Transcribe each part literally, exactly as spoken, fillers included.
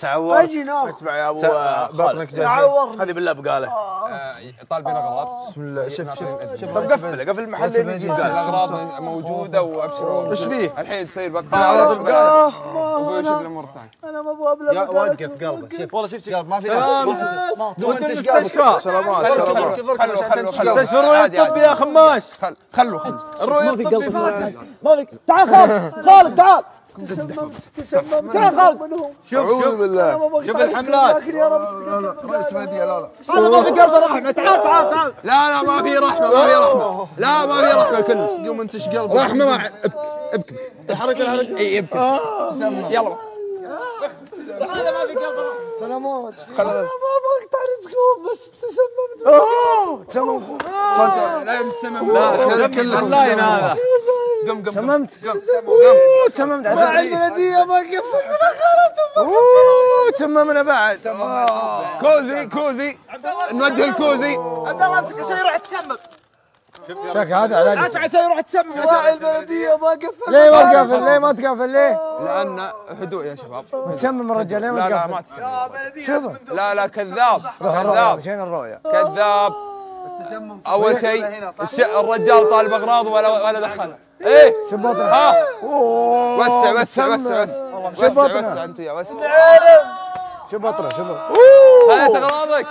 تعور اسمع يا ابو بطنك جاي هذه بالله بقاله طالبين اغراض. بسم الله شوف شوف شوف طب قفل قفل المحل اللي يجي الاغراض موجوده وابشروا. ايش فيه؟ الحين تصير بقاله ابوي شوف الامور الثانيه. انا ما ابغى ابلع يا وقف قلبك شوف والله شفت قلب ما في وانت ايش قلبك؟ سلامات سلامات خلوا خلوا خلوا استشفى الرؤيه الطبي يا خماش. خلوا خلوا الرؤيه الطبي ما في. تعال خالد خالد تعال تسممت تسممت تعال خالد شوف شوف بالله شوف الحملات. لكن يا رب لا لا رئيس بلديه لا لا هذا ما في قلبه رحمه. تعال تعال تعال. لا لا ما في رحمه ما في رحمه. لا ما في رحمه كلش. قوم انت ايش قلبك؟ رحمه ما ابكي الحركه الحركه. اي ابكي يلا. هذا ما في قلبه رحمه. سلامات خلنا انا ما ابغى اقطع رزقهم بس تسممت. اوه تسمم لا يتسمم. لا كل اللاين هذا. قم قم سممت قم اوه تممت ما عندي البلديه ما قفل اوه تممنا بعد. كوزي كوزي نوجه الكوزي. عبد الله امسك عشان يروح تسمم. شك هذا علاج عشان يروح تسمم. راعي البلديه ما قفل. ليه ما تقفل؟ ليه ما تقفل؟ ليه؟ لان هدوء يا شباب. متسمم الرجال ليه لا ما لا ما تقفل؟ تسمم. شوف لا لا كذاب كذاب شين الرؤيا؟ كذاب. اول شيء الش... الرجال طالب اغراض ولا ولا دخلها. ايه شوف بطنه ها وسع وسع وسع وسع شوف وسع بطنه. وسع انت يا وسع. شوف بطنه شوف خذت اغراضك.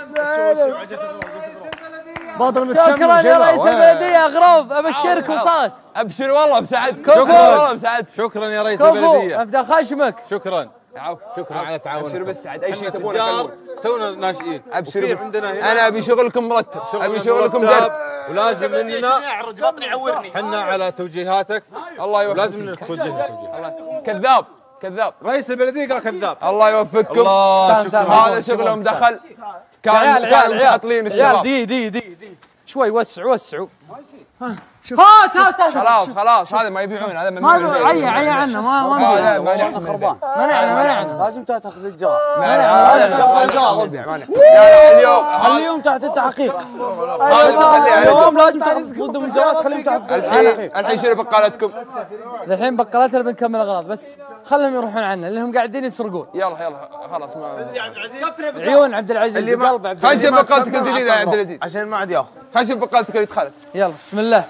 بطنه متسمم. شكرا يا رئيس البلديه اغراض ابشرك وصلت. ابشر والله بساعدك. كفو. والله بساعدك. شكرا يا رئيس كفو البلديه. ابدا خشمك. شكرا عفو. شكرا على تعاونك. ابشر بس سعد اي شيء احنا تبونه تجار كلموني. تونا ناشئين. ابشر وفي بس عندنا هنا انا ابي شغلكم مرتب. ابي شغلكم مرتب. درب. ولازم مننا حنا على توجيهاتك. الله يوفقك. لازم انك توجهنا توجيه. الله- كذاب كذاب. رئيس البلديه قال كذاب. الله يوفقكم. الله شكرا. هذا شغلهم دخل. كان عيال كان عيال معطلين عيال الشباب. دي دي دي دي شوي وسعوا وسعوا. هات هات هات خلاص خلاص هذا ما يبيعون هذا ما ممنوع له البيع. عيا عيا عنه ما ما آه، لا، نبيع. مانع خربان. منعنا منعنا لازم تاخذ الجواب. مانع مانع مانع. لا لا اليوم خليهم تحت التحقيق. هذا بخليه اليوم لازم تاخذ ضدهم الجواب. خليهم تحت الحين الحين شنو بقالتكم؟ الحين بقالتنا بنكمل اغراض بس خلهم يروحون عنا لانهم قاعدين يسرقون. يلا يلا خلاص ما عيون عبد العزيز اللي ما- قلب عبد خلينا العزيز. نشوف بقالتك الجديده يا عبد العزيز. عشان ما عاد ياخذ خلينا نشوف بقالتك اللي دخلت. يلا بسم الله.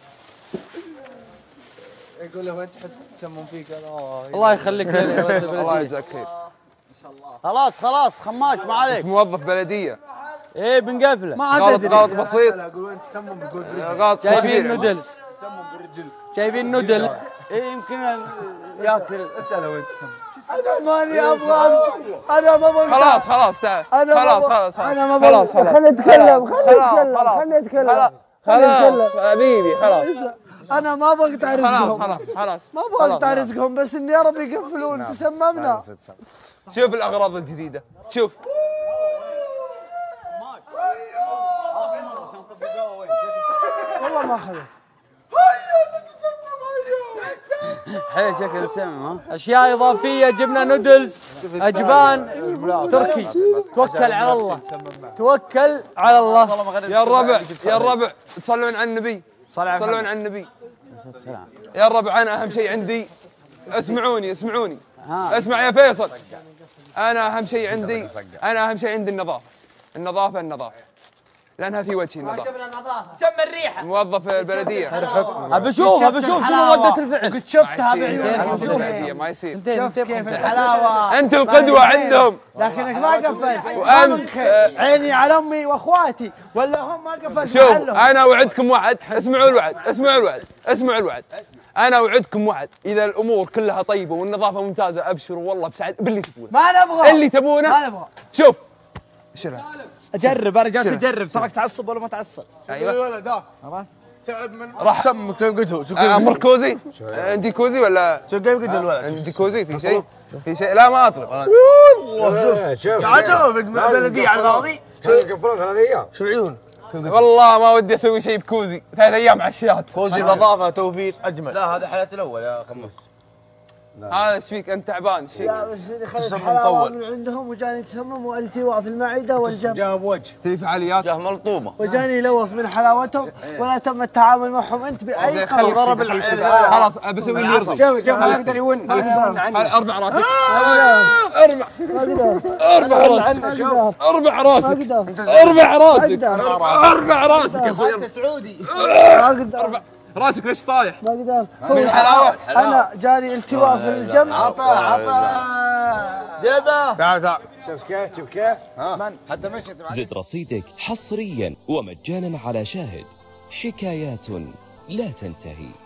يقول له وين تحس تسمم فيك؟ الله يخليك لنا يا رئيس الله البلديه. يجزاك خير. خلاص خلاص خماش ما عليك. موظف بلديه ايه بنقفله. ما عاد غلط ادري غلط بسيط. اقول وين تسمم يقول غلط جايبين كبير. نودلز جايبين نودلز. ايه يمكن ياكل. اساله وين تسمم. انا ماني ابغى انا ما ابغى خلاص خلاص تعال. انا ما خلاص أبغى- خلاص انا ما خلاص ابغى خلاص خليني اتكلم خليني اتكلم خلاص. خليني اتكلم خلاص حبيبي خلاص انا ما ابغى اقطع خلاص رزقهم خلاص خلاص. ما ابغى اقطع رزقهم بس ان يا رب يقفلون تسممنا. شوف الاغراض الجديده شوف. والله ما اخذت. حلو شكل تسمم ها. اشياء اضافيه جبنا نودلز اجبان تركي. توكل على الله توكل على الله. يا الربع يا الربع تصلون على النبي تصلون على النبي. يا الربع انا اهم شيء عندي اسمعوني اسمعوني اسمع يا فيصل. انا اهم شيء عندي انا اهم شيء عندي النظافه النظافه النظافه لانها في وجهي النظافه. شم الريحه. موظف البلديه ابى اشوف ابى اشوف شنو رده الفعل. قد شفتها ما يصير. بعيوني. موظف البلديه ما يصير. شوف كيف الحلاوه انت القدوه عندهم. لكنك ما قفلت. وانت آه، عيني على امي واخواتي ولا هم ما قفلت شوف محلهم. انا اوعدكم وعد. اسمعوا الوعد اسمعوا الوعد اسمعوا الوعد. انا اوعدكم وعد اذا الامور كلها طيبه والنظافه ممتازه ابشروا والله بسعد باللي تبونه. ما نبغى اللي تبونه ما نبغى شوف. شنو اجرب انا جالس اجرب تراك تعصب ولا ما تعصب. ايوه الولد ها تعب من راح سمك كيف قلت له شو آه، امرك كوزي عندي كوزي ولا شو كيف قلت الولد عندي كوزي في شيء في شيء لا ما اطلب. والله شوف قاعد اجاوبك بلديه على الراضي شو يقفلون ثلاث ايام؟ شو عيون والله ما ودي اسوي شيء بكوزي ثلاث ايام عشيات. فوزي نظافه توفير اجمل. لا هذا حالة الاول يا خمس. هذا ايش فيك انت تعبان ايش فيك؟ لا بس اللي خلص تسمم حلاوه طول. من عندهم وجاني تسمم والتواء في المعده والجنب جاب وجه تبي فعاليات؟ جاه ملطومه. وجاني لوف من حلاوتهم ولا تم التعامل معهم انت باي خليك قرار. ضرب خليك العين. خلاص بسوي اللي يرضى. شوف شوف ما يقدر يون اربع راسك. اربع ما اقدر اربع راسك ما اقدر اربع راسك ما اقدر اربع راسك ما اربع راسك يا اخوي انت سعودي. ما اقدر راسك ليش طايح؟ ما اقدر من حلاوه انا جاني التواء في الجمع. عطى عطى جبه. تعال تعال. شوف كيف شوف كيف. من حتى مشيت معك. زد رصيدك حصريا ومجانا على شاهد. حكايات لا تنتهي.